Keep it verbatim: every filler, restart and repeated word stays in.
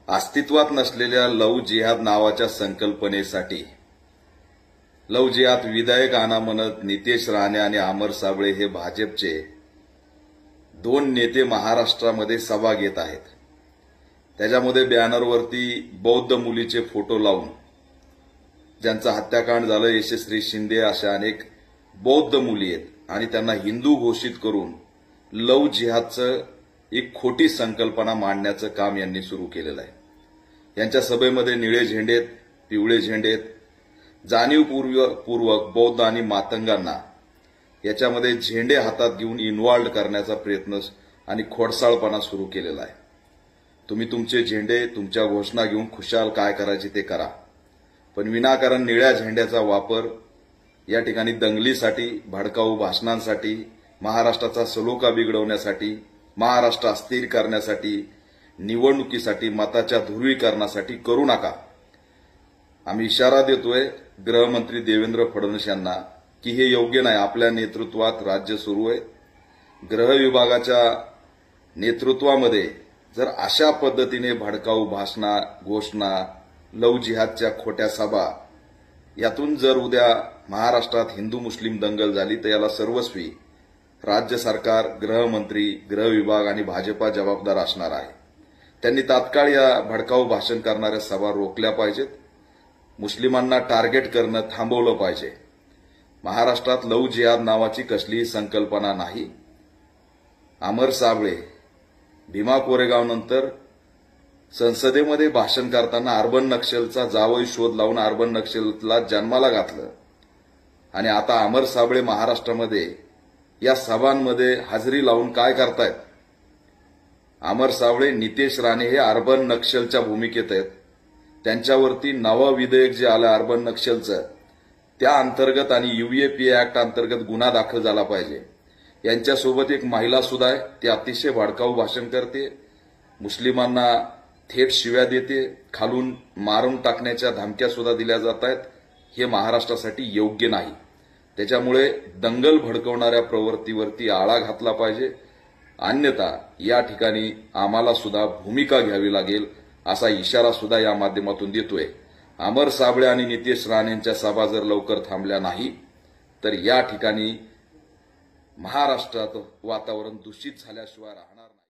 अस्तित्वात नसलेल्या लव जिहाद नावाच्या संकल्पनेसाठी लव जिहाद विधायक आणा म्हणत नितेश राणे आणि अमर साबळे हे भाजपचे दोन नेते महाराष्ट्रामध्ये सभा घेत आहेत। त्याच्यामध्ये बॅनरवरती बौद्ध मुलीचे फोटो लावून ज्यांचा हत्याकांड झालं यशस्वी शिंदे अशा अनेक बौद्ध मुली आहेत आणि त्यांना हिंदू घोषित करून लव जिहादचं एक खोटी संकल्पना मांडण्याचं काम यांनी सुरू केलेलं आहे। यांच्या सभेमध्ये निळे झेंडेत, पिवळे झेंडेत, जाणीवपूर्वक बौद्ध आणि मातंगांना याच्यामध्ये झेंडे हातात घेऊन इन्व्हॉल्व करण्याचा प्रयत्न आणि खोडसाळपणा सुरू केलेला आहे। तुम्ही तुमचे झेंडे, तुमच्या घोषणा घेऊन खुशाल काय करायचे ते करा, पण विनाकारण निळ्या झेंड्याचा वापर या ठिकाणी दंगलीसाठी, भडकाऊ भाषणांसाठी, महाराष्ट्राचा सलोखा बिघडवण्यासाठी, महाराष्ट्र अस्थिर करण्यासाठी, निवडणुकीसाठी, मताच्या ध्रुवीकरणासाठी करू नका। आम्ही इशारा देतोय गृहमंत्री देवेंद्र फडणवीस यांना की हे योग्य नाही। आपल्या नेतृत्वात राज्य सुरू आहे। गृह विभागाच्या नेतृत्वामध्ये जर अशा पद्धतीने भडकाऊ भाषणा, घोषणा, लव जिहादच्या खोट्या सभा यातून जर उद्या महाराष्ट्रात हिंदू मुस्लिम दंगल झाली तर याला सर्वस्वी राज्य सरकार, गृहमंत्री, गृह विभाग आणि भाजपा जबाबदार असणार आहे। त्यांनी तात्काळ या भडकाऊ भाषण करणाऱ्या सभा रोखल्या पाहिजेत। मुस्लिमांना टार्गेट करणं थांबवलं पाहिजे। महाराष्ट्रात लव जिहाद नावाची कसलीही संकल्पना नाही। अमर साबळे भीमा कोरेगाव नंतर संसदेमध्ये भाषण करताना अर्बन नक्षलचा जावई शोध लावून अर्बन नक्षलला जन्माला घातलं आणि आता अमर साबळे महाराष्ट्रामध्ये या सभांमध्ये हजेरी लावून काय करतायत? अमर साबळे, नितेश राणे हे अर्बन नक्षलच्या भूमिकेत आहेत। त्यांच्यावरती नवं विधेयक जे आलं अर्बन नक्षलचं त्या अंतर्गत आणि यूएपीए ऍक्ट अंतर्गत गुन्हा दाखल झाला पाहिजे। यांच्यासोबत एक महिला सुद्धा आहे, ती अतिशय भडकाऊ भाषण करते, मुस्लिमांना थेट शिव्या देते, खालून मारून टाकण्याच्या धमक्या सुद्धा दिल्या जात आहेत। हे महाराष्ट्रासाठी योग्य नाही। त्याच्यामुळे दंगल भडकवणाऱ्या प्रवृत्तीवरती आळा घातला पाहिजे, अन्यथा या ठिकाणी आम्हाला सुद्धा भूमिका घ्यावी लागेल असा इशारा सुद्धा या माध्यमातून देतोय। अमर साबळे आणि नितेश राणेंच्या सभा जर लवकर थांबल्या नाही तर या ठिकाणी महाराष्ट्रात वातावरण दूषित झाल्याशिवाय